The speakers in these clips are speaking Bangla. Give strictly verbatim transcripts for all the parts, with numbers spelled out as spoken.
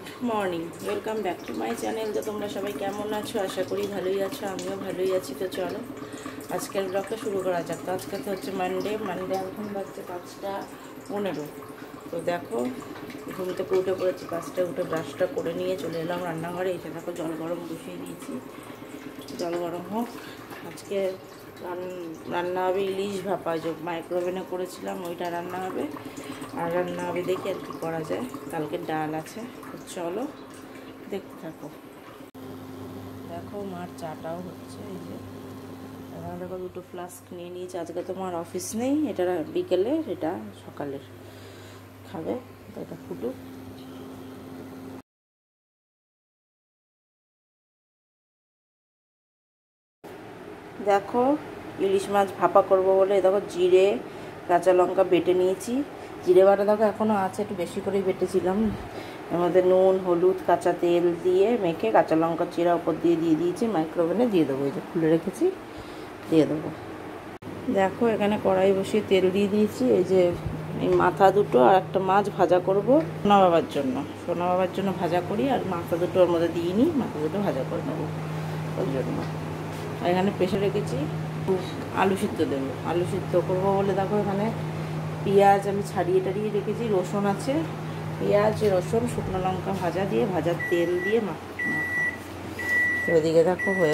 Morning, welcome back to my channel. তো তোমরা সবাই কেমন আছো? আশা করি ভালোই আছো, আমিও ভালোই আছি। তো চলো আজকের ব্লগটা শুরু করা যাক। তো আজকে তো হচ্ছে মানডে মানডে এখন বাজছে পাঁচটা পনেরো। তো দেখো ঘুম থেকে উঠে পড়েছি, পাঁচটা উঠে ব্রাশটা করে নিয়ে চলে এলাম রান্নাঘরে। এসে দেখো জল গরম বসিয়ে দিয়েছি, জল গরম হোক। আজকে রান্না হবে ইলিশ ভাপা, যে মাইক্রোওভেনে করেছিলাম ওইটা রান্না হবে। আর রান্না হবে দেখি আর কি করা যায়, কালকে ডাল আছে। চলো দেখতে থাকো। দেখো মার চাটাও হচ্ছে, এই যে এখানে দেখো দুটো ফ্লাস্ক নিয়ে নিয়েছি। আজকে তো মার অফিস নেই, এটা বিকেলের, এটা সকালের খাবে। তো এটা ফুটুক। দেখো ইলিশ মাছ ভাপা করবো বলে দেখো জিরে কাঁচা লঙ্কা বেটে নিয়েছি। জিরে বাটা দেখো এখনও আছে, একটু বেশি করেই বেটেছিলাম। এর মধ্যে নুন হলুদ কাঁচা তেল দিয়ে মেখে কাঁচা লঙ্কা চিরা ওপর দিয়ে দিয়ে দিয়েছি, মাইক্রোওভেনে দিয়ে দেবো। এই যে খুলে রেখেছি, দিয়ে দেবো। দেখো এখানে কড়াই বসিয়ে তেল দিয়ে দিয়েছি। এই যে এই মাথা দুটো আর একটা মাছ ভাজা করব সোনা বাবার জন্য, সোনা বাবার জন্য ভাজা করি। আর মাথা দুটো ওর মধ্যে দিয়ে নিই, মাথা দুটো ভাজা করে নেবো ওর জন্য। এখানে প্রেশার রেখেছি, আলু সিদ্ধ দেবো। আলু সিদ্ধ করবো বলে দেখো এখানে পেঁয়াজ আমি ছাড়িয়ে টাড়িয়ে রেখেছি, রসুন আছে, পেঁয়াজ রসুন শুকনো লঙ্কা ভাজা দিয়ে ভাজার তেল দিয়ে মাখা। তো ওদিকে দেখো হয়ে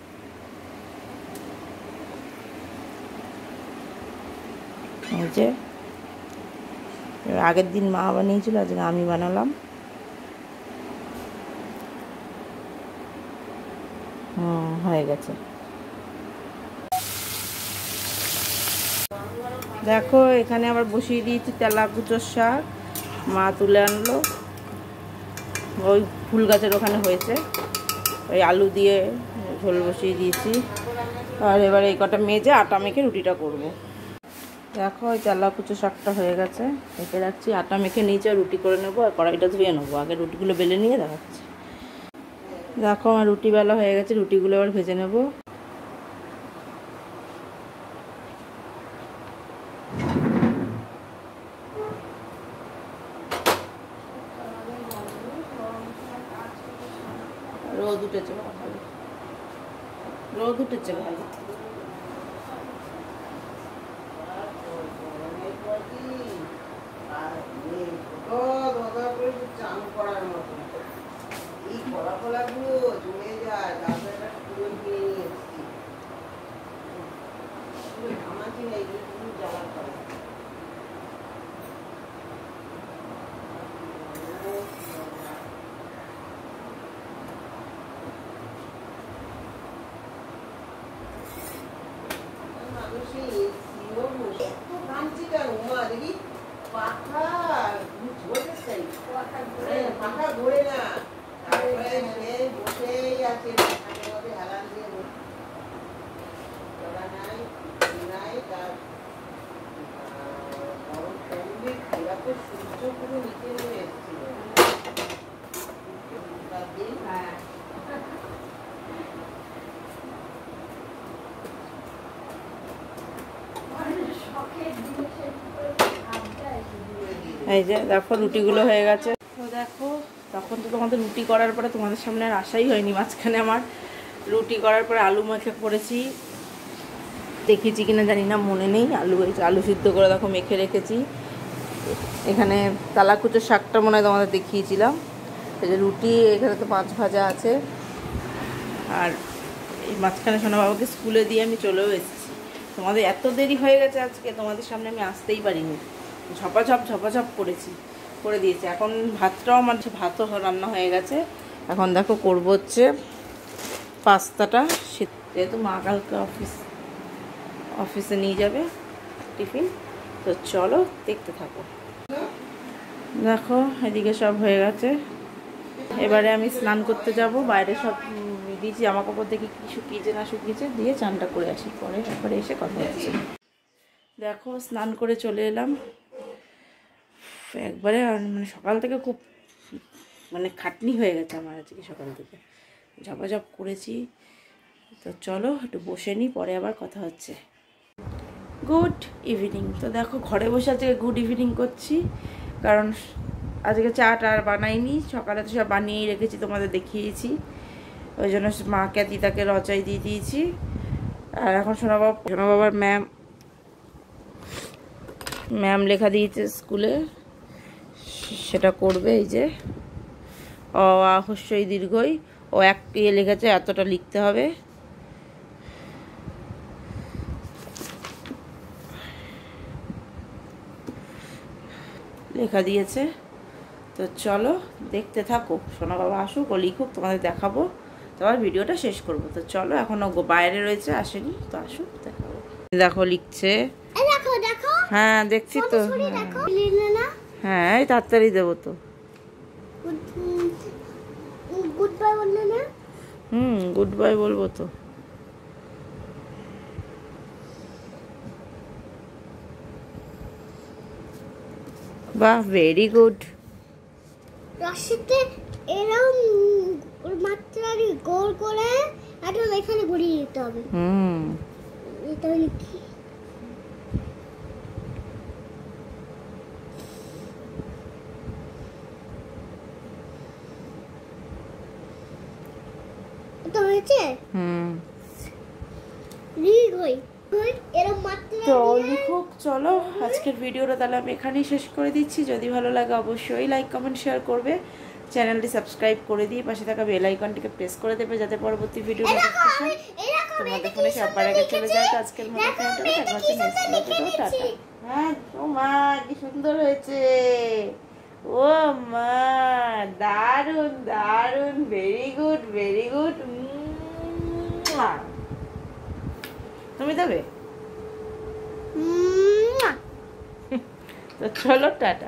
এই যে আগের দিন মা বানিয়েছিল, আজকে আমি বানালাম। হুম হয়ে গেছে। দেখো এখানে আবার বসিয়ে দিয়েছি তেলা কুচোর শাক, মা তুলে আনলো, ওই ফুল গাছের ওখানে হয়েছে। ওই আলু দিয়ে ঝোল বসিয়ে দিয়েছি। আর এবার এই কটা মেজে আটা মেখে রুটিটা করব। দেখো ওই তেলা কুচো শাকটা হয়ে গেছে, রেখে রাখছি। আটা মেখে নিচে রুটি করে নেবো, আর কড়াইটা ধুয়ে নেবো। আগে রুটিগুলো বেলে নিয়ে দেখাচ্ছি। দেখো আমার রুটি বেলা হয়ে গেছে, রুটিগুলো এবার ভেজে নেবো। রোদ উঠেছে ভালো, রোদ উঠেছে ভালো। এই যে দেখো রুটিগুলো হয়ে গেছে। তো দেখো তখন তো তোমাদের রুটি করার পরে তোমাদের সামনে আর আসাই হয়নি। মাঝখানে আমার রুটি করার পরে আলু মেখে করেছি, দেখেছি কিনা জানি না, মনে নেই। আলু আলু সিদ্ধ করে দেখো মেখে রেখেছি। এখানে তালাকুচো শাকটা মনে হয় তোমাদের দেখিয়েছিলাম। এই যে রুটি, এখানে তো মাছ ভাজা আছে। আর এই মাঝখানে সোনা বাবাকে স্কুলে দিয়ে আমি চলেও এসেছি। তোমাদের এত দেরি হয়ে গেছে আজকে, তোমাদের সামনে আমি আসতেই পারিনি। ঝপাঝপ ঝপাঝপ করেছি, করে দিয়েছি। এখন ভাতটাও আমার ভাতও রান্না হয়ে গেছে। এখন দেখো করবো হচ্ছে পাস্তাটা। যেহেতু মা কালকে অফিস অফিসে নিয়ে যাবে টিফিন, তো চলো দেখতে থাকো। দেখো এদিকে সব হয়ে গেছে, এবারে আমি স্নান করতে যাব। বাইরে সব দিয়েছি, জামা কাপড় দেখি কি শুকিয়েছে না শুকিয়েছে, দিয়ে চানটা করে আসি, পরে একবারে এসে কথা হচ্ছে। দেখো স্নান করে চলে এলাম একবারে। মানে সকাল থেকে খুব মানে খাটনি হয়ে গেছে আমার আজকে, সকাল থেকে ঝপাঝপ করেছি। তো চলো একটু বসে নিই, পরে আবার কথা হচ্ছে। Good evening. তো দেখো ঘরে বসে আজকে গুড ইভিনিং করছি, কারণ আজকে চাটা আর বানাইনি, সকালে তো সব বানিয়েই রেখেছি, তোমাদের দেখিয়েছি। ওই জন্য মাকে দিদাকে রচাই দিয়ে দিয়েছি। আর এখন সোনা বাবা সোনা বাবার ম্যাম ম্যাম লেখা দিয়েছে স্কুলে, সেটা করবে। এই যে অ আ হস্যই দীর্ঘই, ও এক ইয়ে লিখেছে, এতটা লিখতে হবে। লেখা দিয়েছে। তো চলো দেখতে থাকো, সোনা বাবা আসুক, ও লিখুক, তোমাদের দেখাবো, তোমার ভিডিওটা শেষ করবো। তো চলো, এখনো বাইরে রয়েছে, আসেনি, তো আসুক, দেখাবো। দেখো লিখছে, হ্যাঁ দেখছি তো, হ্যাঁ এই তাড়াতাড়ি দেবো তো। গুড বাই বললে না? হুম গুড বাই বলবো তো। বাহ, ভেরি গুড। রশিতে এরকম মাত্রারি গোল করে এটা এখানে ঘুরিয়ে দিতে হবে। হুম এটা লিখি। তো হয়েছে? হুম লিখ হই এরকম মাত্রা তো লিখুক। চলো আজকের ভিডিওটা তাহলে আমি এখানেই শেষ করে দিচ্ছি। যদি ভালো লাগে অবশ্যই লাইক কমেন্ট শেয়ার করবে, চ্যানেলটি সাবস্ক্রাইব করে দিয়ে পাশে থাকা বেল আইকনটিকে প্রেস করে দেবে, যাতে পরবর্তী ভিডিও নোটিফিকেশন তোমাদের ফোনে সবার আগে চলে যায়। তো আজকের মতো এখানে দেখা হচ্ছে নেক্সট ভিডিওতে। টাটা। হ্যাঁ ও মা কি সুন্দর হয়েছে, ও মা দারুন দারুন, ভেরি গুড ভেরি গুড। তুমি দেবে? তো চলো টাটা।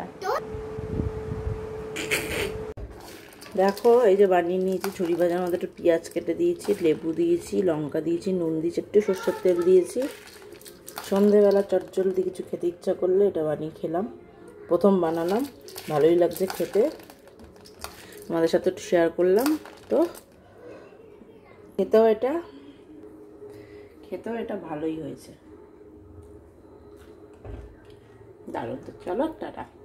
দেখো এই যে বানিয়ে নিয়েছি ঝুড়ি ভাজার মধ্যে একটু পেঁয়াজ কেটে দিয়েছি, লেবু দিয়েছি, লঙ্কা দিয়েছি, নুন দিয়েছি, একটু সরষের তেল দিয়েছি। সন্ধেবেলা চটজলদি কিছু খেতে ইচ্ছা করলে এটা বানিয়ে খেলাম, প্রথম বানালাম, ভালোই লাগছে খেতে, তোমাদের সাথে একটু শেয়ার করলাম। তো খেতেও এটা খেতেও এটা ভালোই হয়েছে, দারুণ। তো চলো টাটা।